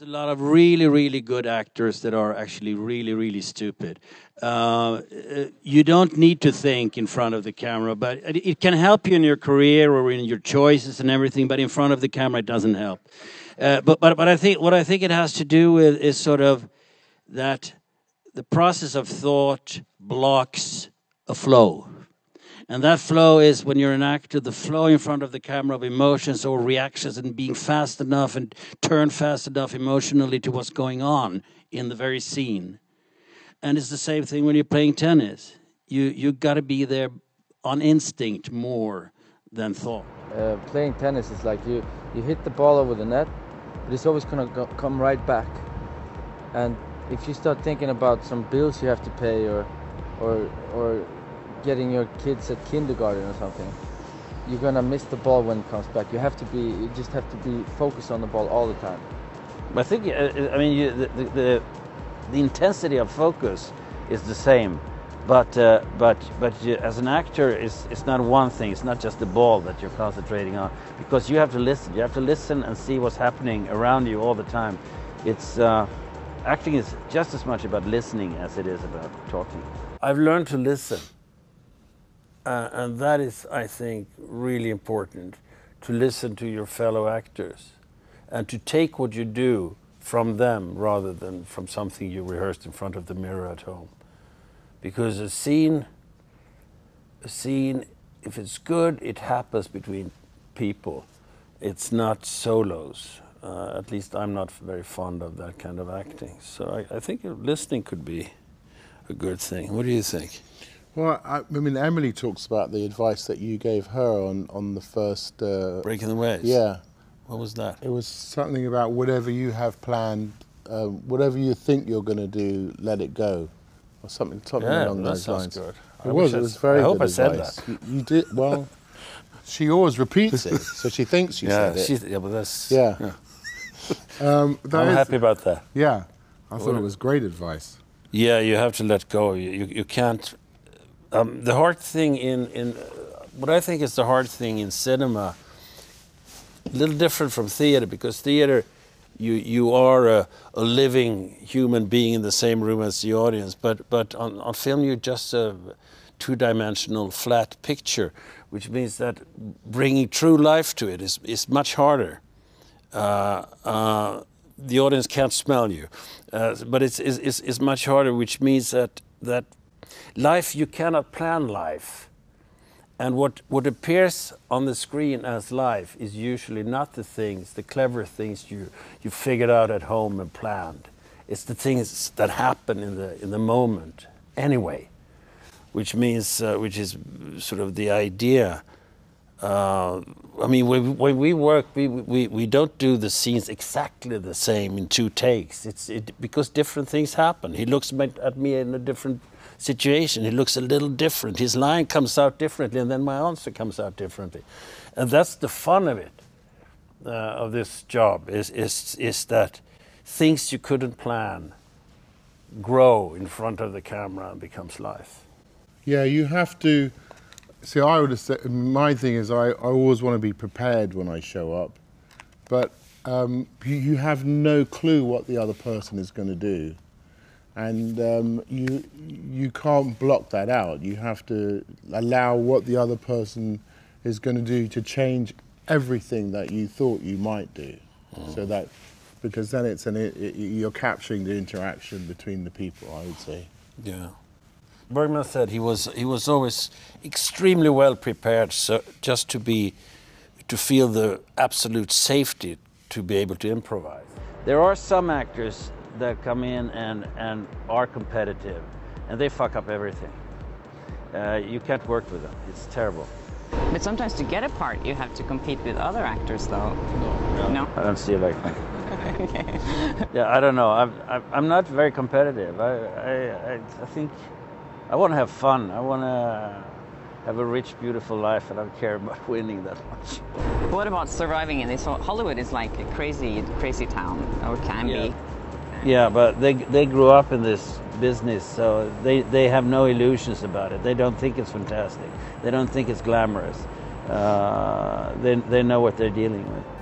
a lot of really, really good actors that are actually really, really stupid. You don't need to think in front of the camera, but it can help you in your career or in your choices and everything. But in front of the camera, it doesn't help. But I think what I think it has to do with is sort of that the process of thought blocks a flow. And that flow is, when you're an actor, the flow in front of the camera of emotions or reactions and being fast enough and turn fast enough emotionally to what's going on in the very scene. And it's the same thing when you're playing tennis. You got to be there on instinct more than thought. Playing tennis is like you hit the ball over the net, but it's always going to come right back. And if you start thinking about some bills you have to pay or getting your kids at kindergarten or something, you're gonna miss the ball when it comes back. You just have to be focused on the ball all the time. I think, I mean, the intensity of focus is the same, but you, as an actor, it's not one thing. It's not just the ball that you're concentrating on, because you have to listen. You have to listen and see what's happening around you all the time. It's acting is just as much about listening as it is about talking. I've learned to listen. And that is, I think, really important, to listen to your fellow actors and to take what you do from them rather than from something you rehearsed in front of the mirror at home. Because a scene, if it's good, it happens between people. It's not solos. At least I'm not very fond of that kind of acting. So I think listening could be a good thing. What do you think? Well, I mean, Emily talks about the advice that you gave her on the first... Breaking the Waves? Yeah. What was that? It was something about whatever you have planned, whatever you think you're going to do, let it go. Or something along those lines. Good. It was very good. I hope I said advice. that. You did, well, she always repeats it, so she thinks she said it. Yeah, but that's... Yeah. I'm happy about that. Yeah. I thought it was great advice. Yeah, you have to let go. You can't... the hard thing in what I think is the hard thing in cinema, a little different from theater, because theater, you are a living human being in the same room as the audience, but on film you're just a two-dimensional flat picture, which means that bringing true life to it is much harder. The audience can't smell you, but it's much harder, which means that life, you cannot plan life. And what appears on the screen as life is usually not the clever things you figured out at home and planned. It's the things that happen in the moment anyway, which means, which is sort of the idea. I mean, when we work, we don't do the scenes exactly the same in 2 takes. Because different things happen. He looks at me in a different situation. He looks a little different. His line comes out differently, and then my answer comes out differently. And that's the fun of it, of this job, is that things you couldn't plan grow in front of the camera and becomes life. Yeah, you have to... See, I would have said, my thing is I always want to be prepared when I show up, but you have no clue what the other person is going to do. And you can't block that out. You have to allow what the other person is going to do to change everything that you thought you might do. So that, because then you're capturing the interaction between the people, I would say. Yeah. Bergman said he was always extremely well prepared, so just to feel the absolute safety to be able to improvise. There are some actors that come in and are competitive, and they fuck up everything. You can't work with them. It's terrible. But sometimes to get a part, you have to compete with other actors, though. No? I don't see it like that. Okay. Yeah, I don't know. I'm not very competitive. I think I want to have fun. I want to have a rich, beautiful life. I don't care about winning that much. What about surviving in this? Hollywood is like a crazy town, or can be. Yeah, but they grew up in this business, so they have no illusions about it. They don't think it's fantastic. They don't think it's glamorous. They know what they're dealing with.